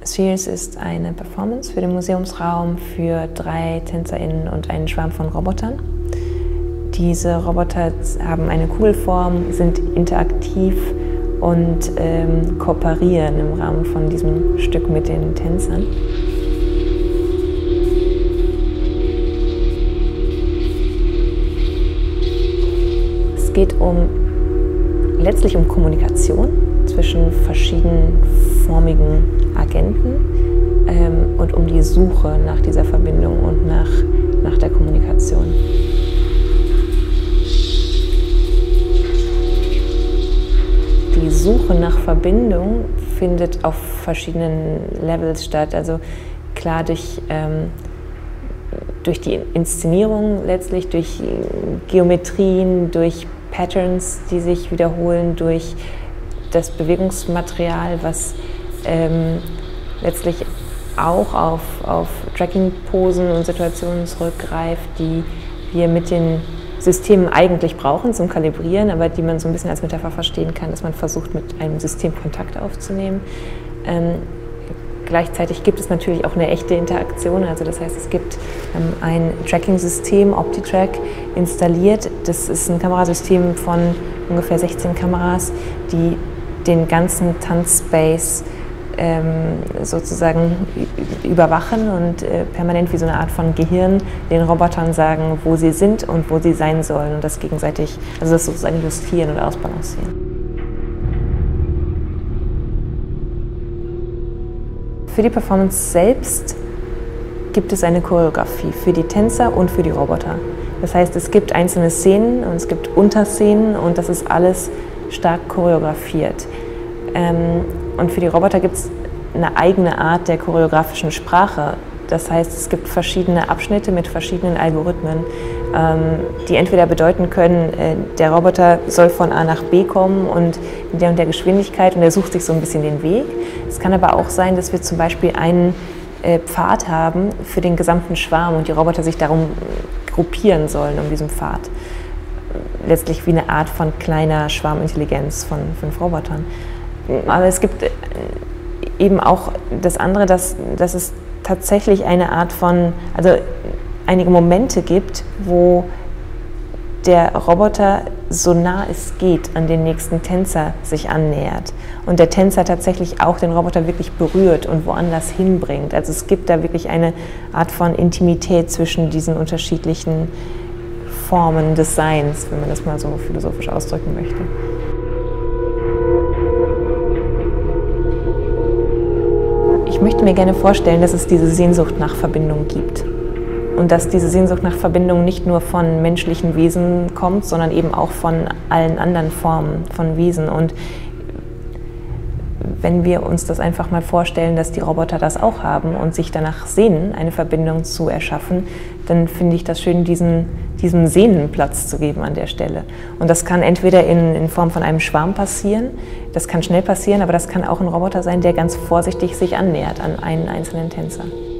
Spheres ist eine Performance für den Museumsraum für 3 TänzerInnen und einen Schwarm von Robotern. Diese Roboter haben eine Kugelform, sind interaktiv und kooperieren im Rahmen von diesem Stück mit den Tänzern. Es geht letztlich um Kommunikation zwischen verschiedenformigen Agenten und um die Suche nach dieser Verbindung und nach der Kommunikation. Die Suche nach Verbindung findet auf verschiedenen Levels statt. Also klar durch die Inszenierung letztlich, durch Geometrien, durch Patterns, die sich wiederholen, durch das Bewegungsmaterial, was letztlich auch auf Tracking-Posen und Situationen zurückgreift, die wir mit den Systemen eigentlich brauchen zum Kalibrieren, aber die man so ein bisschen als Metapher verstehen kann, dass man versucht, mit einem System Kontakt aufzunehmen. Gleichzeitig gibt es natürlich auch eine echte Interaktion, also das heißt, es gibt ein Tracking-System, OptiTrack, installiert. Das ist ein Kamerasystem von ungefähr 16 Kameras, die den ganzen Tanzspace sozusagen überwachen und permanent wie so eine Art von Gehirn den Robotern sagen, wo sie sind und wo sie sein sollen und das gegenseitig, also das sozusagen justieren oder ausbalancieren. Für die Performance selbst gibt es eine Choreografie für die Tänzer und für die Roboter. Das heißt, es gibt einzelne Szenen und es gibt Unterszenen und das ist alles stark choreografiert. Und für die Roboter gibt es eine eigene Art der choreografischen Sprache. Das heißt, es gibt verschiedene Abschnitte mit verschiedenen Algorithmen, die entweder bedeuten können, der Roboter soll von A nach B kommen und in der Geschwindigkeit und er sucht sich so ein bisschen den Weg. Es kann aber auch sein, dass wir zum Beispiel einen Pfad haben für den gesamten Schwarm und die Roboter sich darum gruppieren sollen um diesen Pfad. Letztlich wie eine Art von kleiner Schwarmintelligenz von 5 Robotern. Aber es gibt eben auch das andere, dass es tatsächlich eine Art von, also einige Momente gibt, wo der Roboter so nah es geht an den nächsten Tänzer sich annähert und der Tänzer tatsächlich auch den Roboter wirklich berührt und woanders hinbringt. Also es gibt da wirklich eine Art von Intimität zwischen diesen unterschiedlichen Formen des Seins, wenn man das mal so philosophisch ausdrücken möchte. Ich möchte mir gerne vorstellen, dass es diese Sehnsucht nach Verbindung gibt. Und dass diese Sehnsucht nach Verbindung nicht nur von menschlichen Wesen kommt, sondern eben auch von allen anderen Formen von Wesen. Und wenn wir uns das einfach mal vorstellen, dass die Roboter das auch haben und sich danach sehnen, eine Verbindung zu erschaffen, dann finde ich das schön, diesem Sehnen Platz zu geben an der Stelle. Und das kann entweder in Form von einem Schwarm passieren, das kann schnell passieren, aber das kann auch ein Roboter sein, der ganz vorsichtig sich annähert an einen einzelnen Tänzer.